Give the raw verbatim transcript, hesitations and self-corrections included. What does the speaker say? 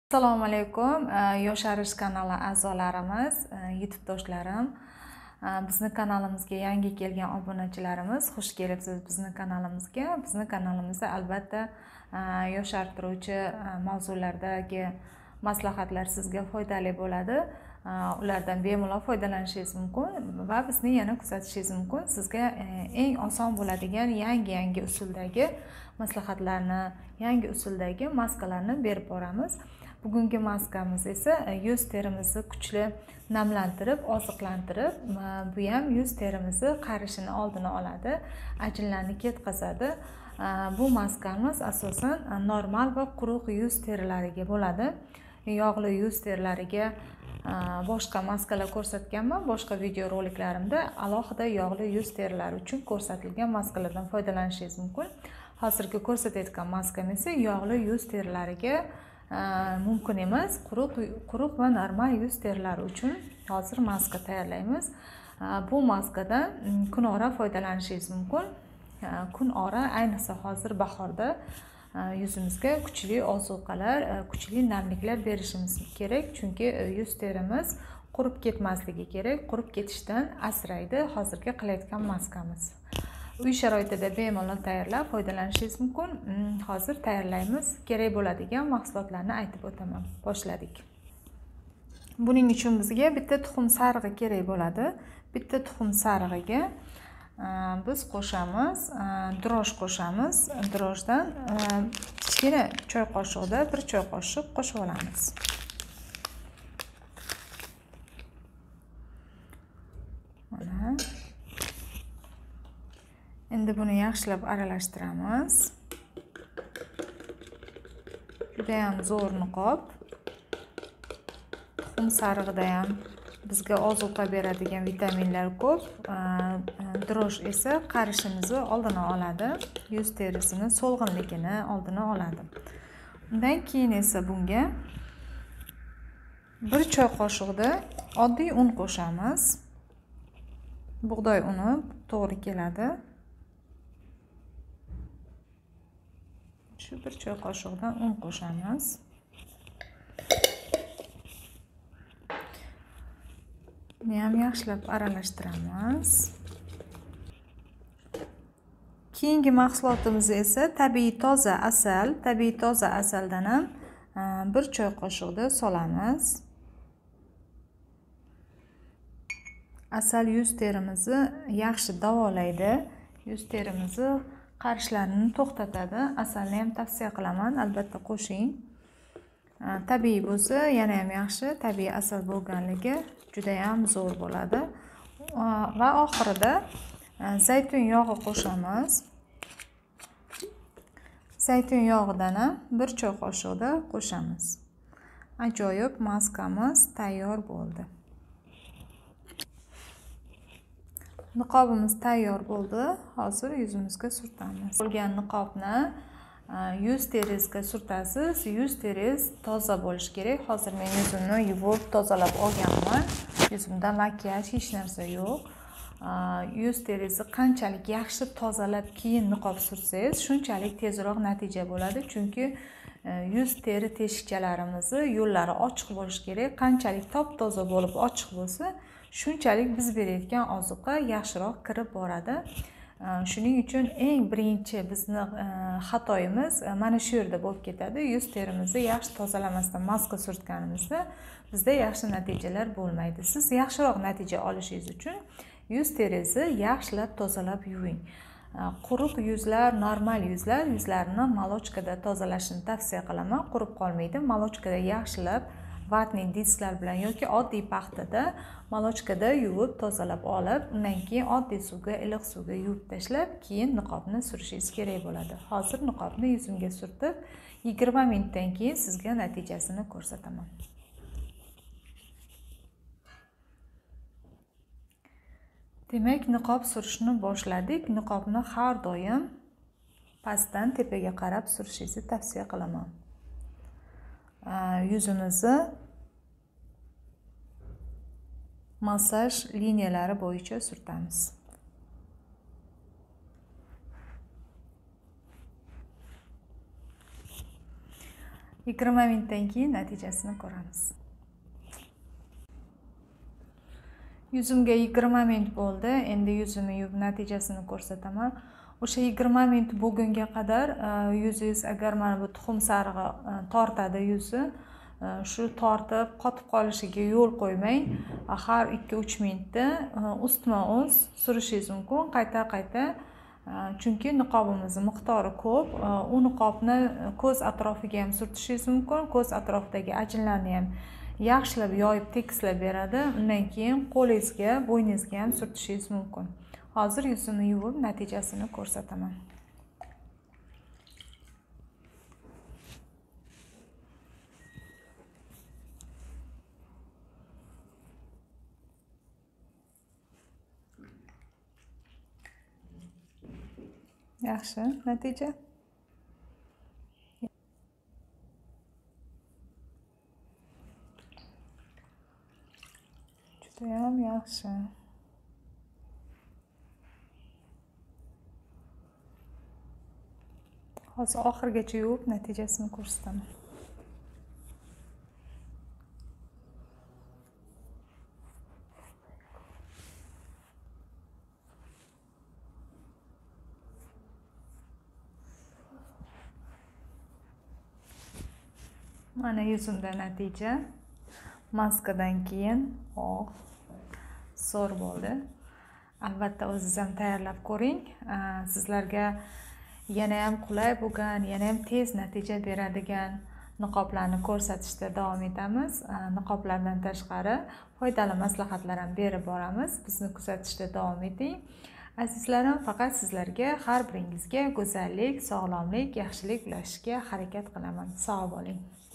Assalomu alaykum, Yosharish kanali a'zolarimiz, YouTube do'stlarim. Bizni kanalimizga yangi kelgan obunachilarimiz, xush kelibsiz bizni kanalimizga. Bizni kanalimizda albatta yoshartiruvchi mavzulardagi maslahatlar sizga foydali bo'ladi. Ulardan bemalol foydalanishingiz mumkin va bizni yana kuzatishingiz mumkin. Sizga eng oson bo'ladigan yangi-yangi usuldagi maslahatlarni, yangi usuldagi maskalarni berib boramiz. Bugungi maskamiz esa yuz terimizni kuchli namlantirib, oziqlantirib, bu ham yuz terimizni qarishini oldini oladi, ajinlarni ketkazadi. Bu maskamiz asosan normal va quruq yuz terilariga bo'ladi. Yog'li yuz terilariga boshqa maskalar ko'rsatganman, boshqa video roliklarimda alohida yog'li yuz terilari uchun ko'rsatilgan maskalardan foydalanishingiz mumkin. Hozirgi ko'rsatayotgan maskam esa yog'li yuz terilariga mumkin emas, quruq quruq va normal yuz terilari uchun hozir maska tayyorlaymiz. Bu maskadan kun ora foydalanishingiz mumkin. Kun ora ayniqsa hozir bahorda yuzimizga kuchli ozuqalar, kuchli namliklar berishimiz kerak, chunki yuz terimiz qurib ketmasligi kerak. Qurib ketishdan asraydi hozirgi qilayotgan maskamiz. Uy sharoitida bemalol tayyorlab foydalanishingiz mumkin. Hozir tayyorlaymiz. Kerak bo'ladigan mahsulotlarni aytib o'taman. Boshladik. Buning uchun bizga bitta tuxum sarig'i kerak bo'ladi. Bitta tuxum sarig'iga biz qo'shamiz, droj qo'shamiz. Drojdan kichkina choy qoshiqda bir choy qoshiq qo'shib olamiz. Mana. Endi buni yaxshilab aralashtiramiz. Juda ham zo'r niqob. Tuxum sarig'ida ham bizga ozuqa beradigan vitaminlar ko'p. Droj esa qarishimizni oldini oladi, yuz terisini so'lg'inligini oldini oladi. Undan keyin esa bunga bir choy qoshiqda oddiy un qo'shamiz. Bug'doy uni to'g'ri keladi. Shu bir choy qoshiqdan un qo'shamiz. Buni ham yaxshilab aralashtiramiz. Keyingi mahsulotimiz esa tabiiy toza asal. Tabiiy toza asaldan ham bir choy qoshiqda solamiz. Asal yuz terimizni yaxshi davolaydi. Yuz terimizni qarishlarini to'xtatadi. Asalni ham tavsiya qilaman, albatta qo'shing. Tabiiy bo'lsa, yana ham yaxshi. Tabiiy asal bo'lganligi juda ham zo'r bo'ladi. Va oxirida zaytun yog'i qo'shamiz. Zaytun yog'idan ham bir choy qoshiqda qo'shamiz. Ajoyib maskamiz tayyor bo'ldi. Niqobimiz tayyor bo'ldi. Hozir yuzimizga surtamiz. Bo'lgan niqobni yuz teringizga surtasiz. Yuz teringiz toza bo'lishi kerak. Hozir men yuzimni yuvib, tozalab olganman. Yuzimda makiyaj hech narsa yo'q. Yuz teringizni qanchalik yaxshi tozalab keyin niqob sursangiz, shunchalik tezroq natija bo'ladi. Chunki yuz teri teshikchalarimizni yo'llari ochiq bo'lishi kerak. Qanchalik top-toza bo'lib ochiq bo'lsa, shunchalik biz berayotgan ozuqa yaxshiroq kirib boradi. Shuning uchun eng birinchi bizni xatoyimiz mana shu yerda bo'lib ketadi. Yuz terimizni yaxshi tozalamasdan maska surtganimizda bizda yaxshi natijalar bo'lmaydi. Siz yaxshiroq natija olishingiz uchun yuz teringizni yaxshilab tozalab yuving. Quruq yuzlar, normal yuzlar yuzlarini malochkada tozalashni tavsiya qilaman. Qurib qolmaydi. Malochkada yaxshilab vatning disklar bilan yoki oddiy paxtada malochkada yuvib tozalab olib, undan keyin oddiy suvga, iliq suvga yuvib tashlab, keyin niqobni surishingiz kerak bo'ladi. Hozir niqobni yuzimga surtib, yigirma minutdan keyin sizga natijasini ko'rsataman. Demak, niqob surishni boshladik. Niqobni har doim pastdan tepaga qarab surishingizni tavsiya qilaman. Yuzimizni massaj liniyalari bo'yicha surtamiz. yigirma minutdan keyin natijasini ko'ramiz. Yuzimga yigirma minut bo'ldi. Endi yuzimni yuvib natijasini ko'rsataman. O'sha yigirma minut bo'lgunga qadar yuzingiz agar mana bu tuxum sarig'i tortadi yuzi, shu tortib qotib qolishiga yo'l qo'ymang. Har ikki uch minutda ustma-ust surishingiz mumkin, qayta-qayta. Chunki niqobimizning miqdori ko'p. U niqobni ko'z atrofiga ham surtishingiz mumkin. Ko'z atrofidagi ajinlarni ham yaxshilab yoyib tekislab beradi. Undan keyin qo'lingizga, bo'yningizga ham surtishingiz mumkin. Hozir yuzimni yuvib natijasini ko'rsataman. Yaxshi, natija. Juda ham yaxshi. Hozir oxirigacha yuvib natijasini ko'rsataman. Mana yuzimda natija. Maskadan keyin oq so'r bo'ldi. Albatta o'zingiz ham tayyorlab ko'ring. Sizlarga yana ham qulay bo'lgan, yana ham tez natija beradigan niqoblarni ko'rsatishda davom etamiz. Niqoblardan tashqari foydali maslahatlar ham berib boramiz. Bizni kuzatishda davom eting. Azizlarim, faqat sizlarga har biringizga go'zallik, sog'lomlik, yaxshilik ulashishga harakat qilaman. Sog' bo'ling.